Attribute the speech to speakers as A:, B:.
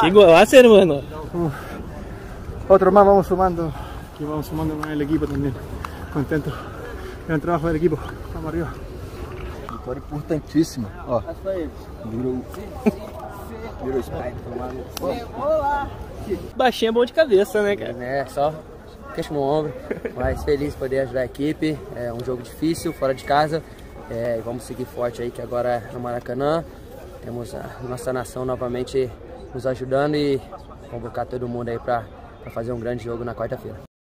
A: Qué golazo, hermano.
B: Otro más vamos sumando, que vamos sumando con el equipo también. Contento. Gran trabajo del equipo. Vamos arriba.
C: Vitória importantíssima. Ó, virou spike.
A: Baixinho é bom de cabeça, né, cara?
D: É, só queixo no ombro, mas feliz de poder ajudar a equipe. É um jogo difícil, fora de casa. Vamos seguir forte aí, que agora é no Maracanã. Temos a nossa nação novamente nos ajudando e convocar todo mundo aí para fazer um grande jogo na quarta-feira.